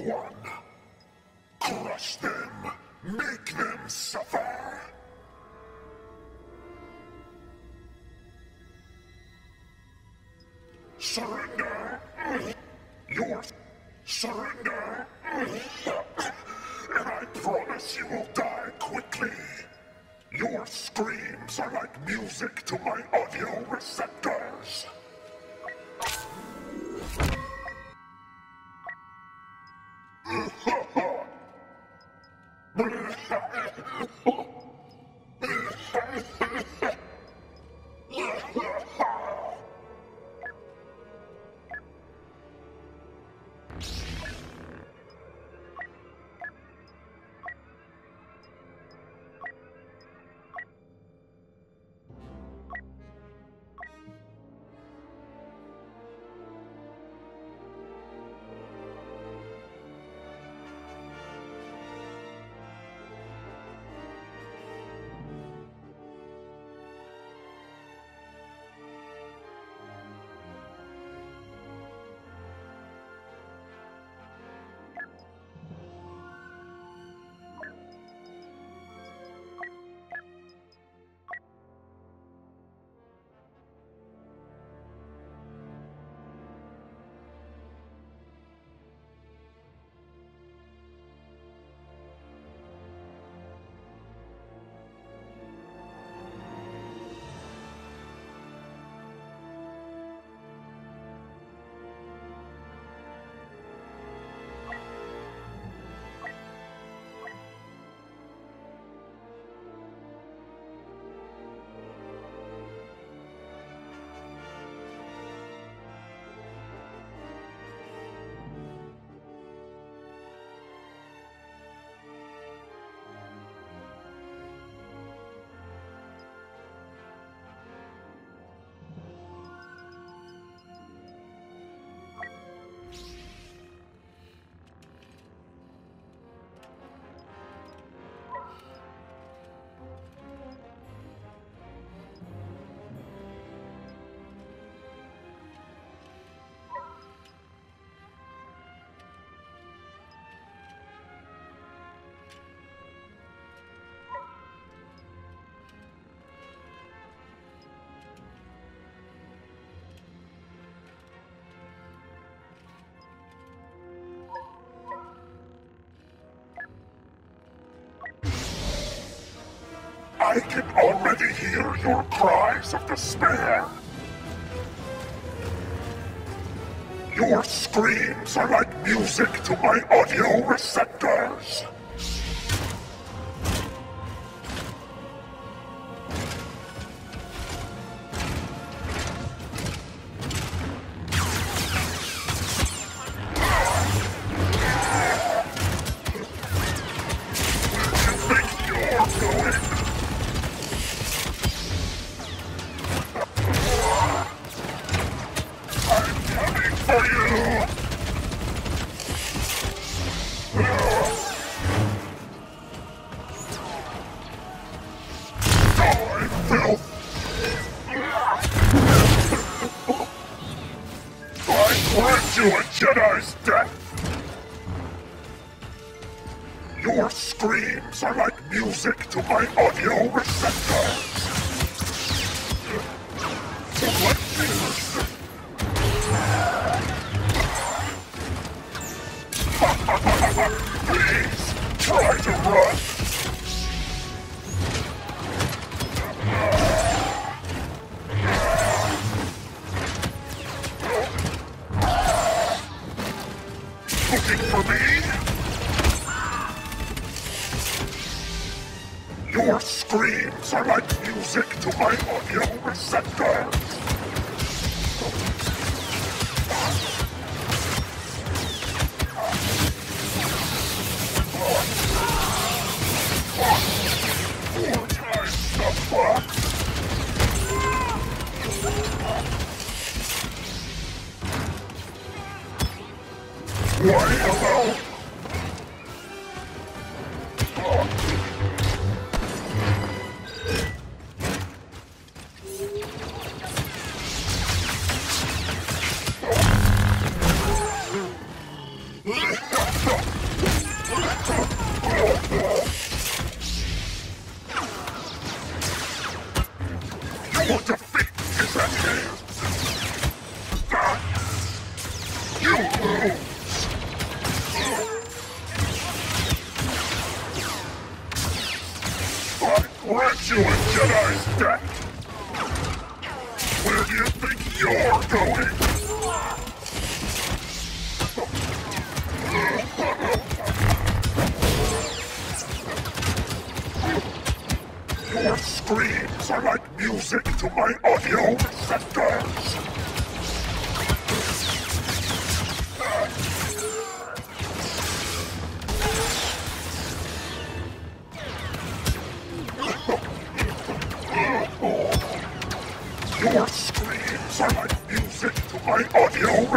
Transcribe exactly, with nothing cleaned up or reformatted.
one. Crush them. Make them suffer. Surrender. Your surrender. And I promise you will die quickly. Your screams are like music to my audio receptors. I can already hear your cries of despair. Your screams are like music to my audio receptors. You a Jedi's death! Your screams are like music to my audio receptors! Please, try to run! Looking for me? Your screams are like music to my audio receptors. Four times the fuck. Why hello? Oh. Grant you a Jedi's death! Where do you think you're going? Your screams are like music to my audio receptors! Your screams are like music to my audio